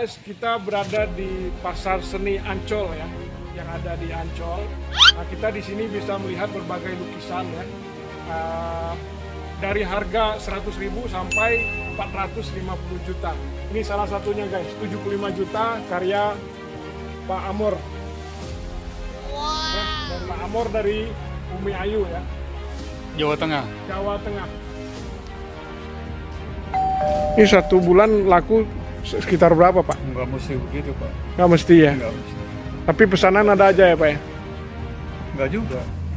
guys, kita berada di Pasar Seni Ancol ya, yang ada di Ancol. Nah, kita di sini bisa melihat berbagai lukisan ya, dari harga 100.000 sampai 450 juta. Ini salah satunya guys, 75 juta karya Pak Amor. Nah, dan Pak Amor dari Bumi Ayu ya, Jawa Tengah. Jawa Tengah. Ini satu bulan laku sekitar berapa Pak? Nggak mesti begitu Pak. Nggak mesti ya? Nggak mesti. Tapi pesanan ada aja ya Pak ya? Nggak juga.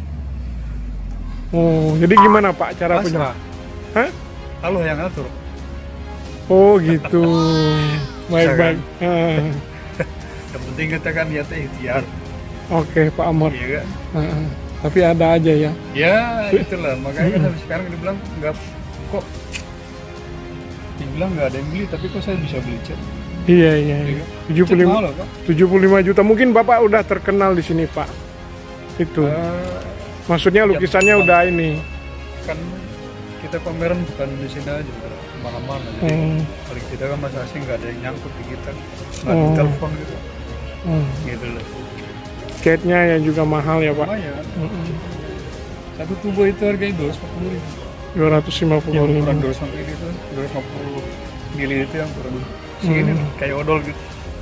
Oh, jadi gimana Pak cara punya? Pasrah. Hah? Kalau yang atur. Oh gitu. Baik-baik. Yang penting kita kan lihat ikhtiar. Oke Pak Amor. Iya kan? Tapi ada aja ya? Ya itulah. Makanya kan sampai sekarang dibilang nggak kok. Dibilang nggak ada yang beli, tapi kok saya bisa beli cat? Iya. Cat mahal, Pak. 75 juta. Mungkin Bapak udah terkenal di sini Pak. Itu. Maksudnya lukisannya udah ini. Kan kita pameran bukan di sini aja, kemana-mana. Jadi paling tidak kan masa asing nggak ada yang nyangkut di kita, nggak di telepon gitu. Gitu loh. Catnya yang juga mahal ya Pak. Lumayan. Satu tubuh itu harganya 250.000. 250.000. Yang ukuran 200 mili itu, 250 mili itu yang ukuran segini kayak odol gitu.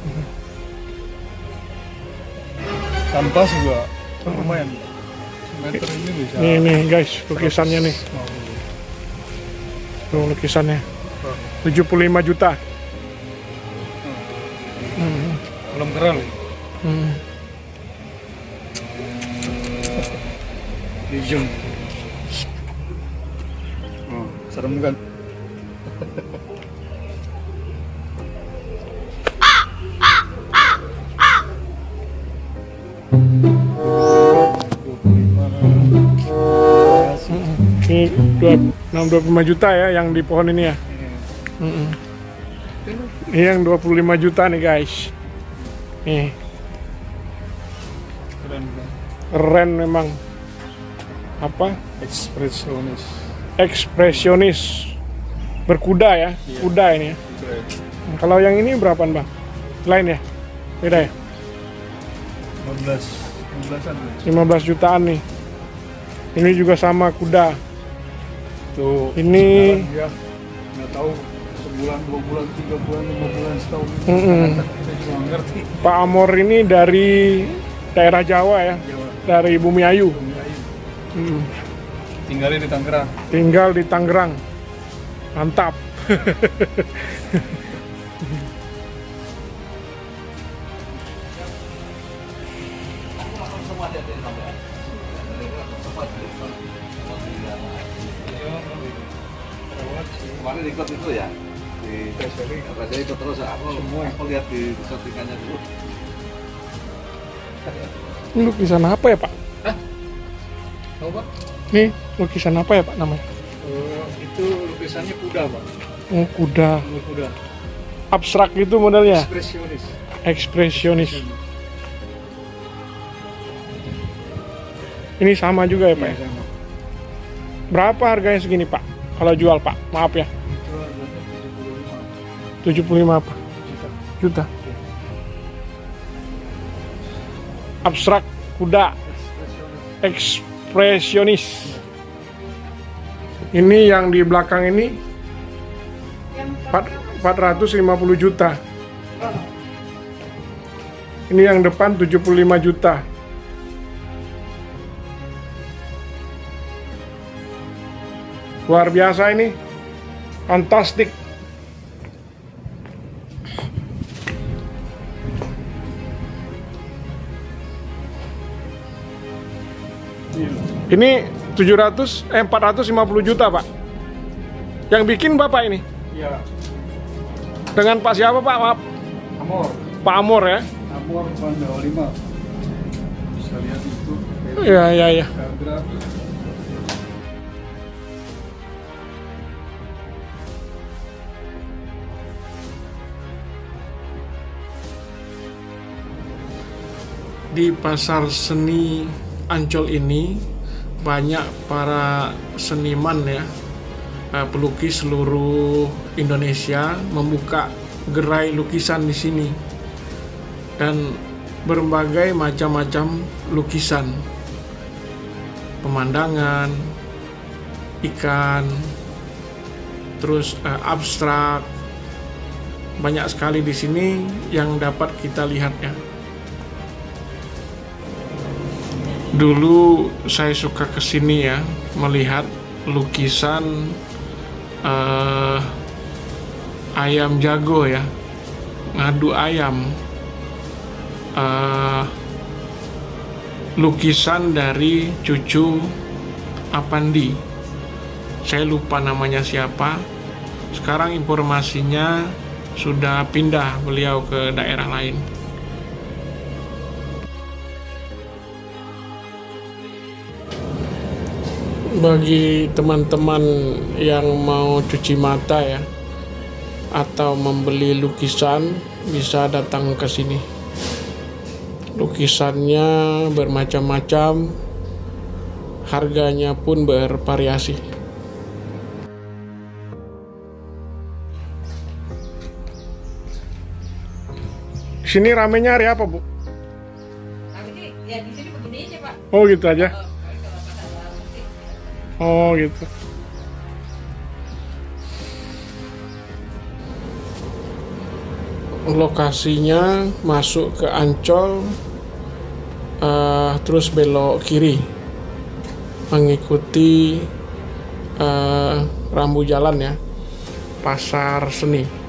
Kanvas juga lumayan. Meter ini bisa. Nih guys, lukisannya nih. Tuh lukisannya. 75 juta. Belum keral. Di zoom. Serem kan? Ini 25 juta ya yang di pohon ini ya. Ini yang 25 juta nih guys. Nih. Keren memang. Apa? Ekspresionis. Berkuda ya. Kuda ini ya. Kalau yang ini berapaan Bang? Lain ya? Beda ya? 15 jutaan nih. Ini juga sama kuda. Tuh, ini ya, nggak tahu sebulan, 2 bulan, 3 bulan, 5 bulan, setahun. Kita cuma ngerti. Pak Amor ini dari daerah Jawa ya, Jawa. dari Bumi Ayu. Tinggalnya di Tangerang. Tinggal di Tangerang. Mantap. Kemarin ikut itu ya di saya ikut terus aku lihat di settingannya dulu. Ini lukisan apa ya Pak? Tahu Pak? Nih lukisan apa ya Pak namanya? Itu lukisannya kuda Pak. Oh kuda. Kuda. Abstrak gitu modelnya? Ekspresionis. Ekspresionis. Ini sama juga ya Pak? Ya, sama. Berapa harganya segini Pak? Kalau jual Pak, maaf ya. Itu 75 apa? Juta. Abstrak kuda. Ekspresionis. Ini yang di belakang ini 450 juta. Ini yang depan 75 juta. Luar biasa ini. Fantastik. Ini 450 juta Pak. Yang bikin Bapak ini? Iya. Dengan Pak siapa Pak? Maaf. Amor. Pak Amor ya? Amor Jawa 5. Bisa lihat itu. Iya. Di Pasar Seni Ancol ini banyak para seniman ya, pelukis seluruh Indonesia membuka gerai lukisan di sini dan berbagai macam-macam lukisan, pemandangan, ikan, terus abstrak, banyak sekali di sini yang dapat kita lihat ya. Dulu saya suka kesini ya, melihat lukisan ayam jago ya, ngadu ayam, lukisan dari cucu Apandi, saya lupa namanya siapa. Sekarang informasinya sudah pindah beliau ke daerah lain. Bagi teman-teman yang mau cuci mata ya, atau membeli lukisan, bisa datang ke sini. Lukisannya bermacam-macam, harganya pun bervariasi. Sini ramenya hari apa, Bu? Ya di sini begini aja, Pak. Oh, gitu aja. Kalau pada musik. Oh, gitu. Lokasinya masuk ke Ancol, terus belok kiri mengikuti rambu jalan ya, Pasar Seni.